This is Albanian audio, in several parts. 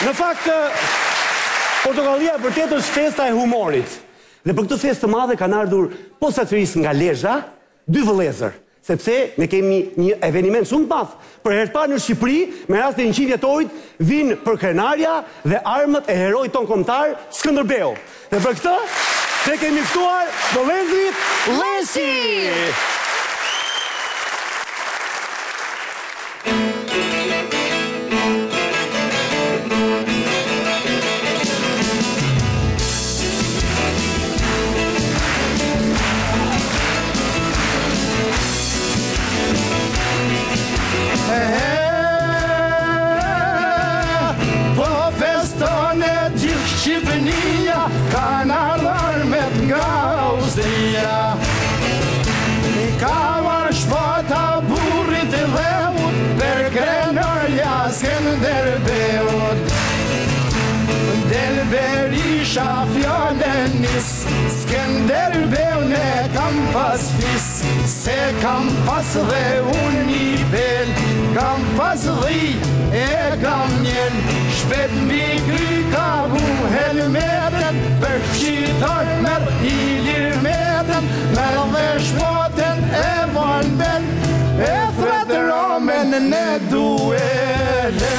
Në fakt, Portokallia vërtet është festa e humorit. Dhe për këtë festë të madhe kanë ardhur posaçërisht nga Lezhë, 2 vëllezër, sepse ne kemi një eveniment shumë të madh. Për herë të parë në Shqipëri, me rastin e 100 vjetorit, vinë për krenarja dhe armët e heroit ton kombëtar Skënderbeu. Dhe për këtë, ne kemi ftuar vëllezërit Lesi! Po festone gjithë Shqipënia, kanë armet nga Austria. I ka shpata burrit e dheut, për krenarja Skënderbeut. Del Berisha fjallën nis, Skënderbeu ne kam pas fis, se kam pas dhe unë një bel, kam pas dhi e kam njën, shpet mbi kry ka bu helmeten, për qitar merë i lirmeten, merë dhe shpoten e vanben, e thretë ramen në duele.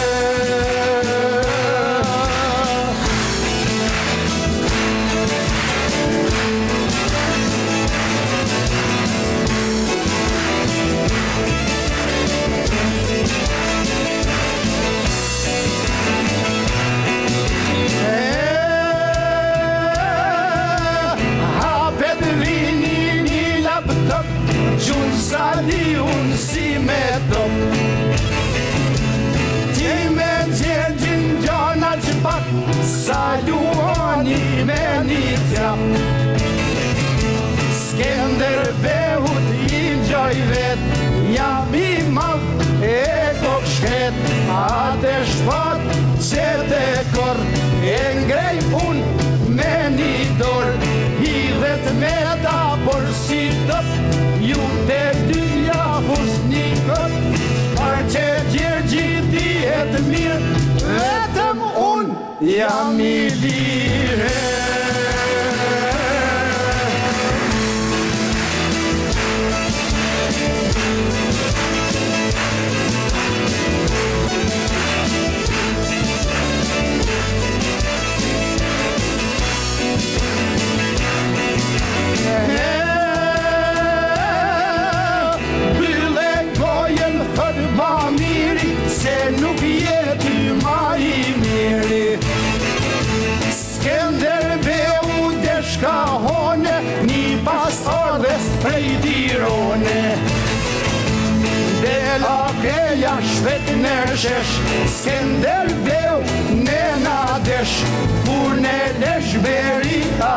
Gjunë sali unë si me top, ti me gjergjin gjana që pak, saluoni me një tjap. Skënderbeut i gjoj vet, jam i mav e kok shket, atë shpat që te kor, e ngrej unë me një dor, hidhet me ta por si tëp, ju të dyja husni kët, par që gjergji dihet mirë, vetëm unë jam i lirë. Se nuk jeti ma i miri, Skënderbeu deshka hone, një pastor dhe sprej dirone. Dela keja shvet në shesh, Skënderbeu në nadesh, kur në lesh beri a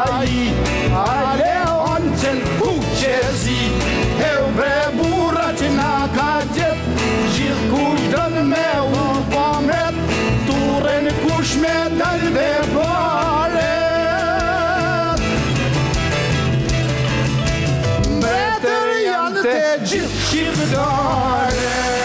leon cën kuqezi, e bre burra që na ka gjet, gjithë kush dënë me u pomret, turen kush me dalve paret. Mbretër janë të gjithë shqiptare.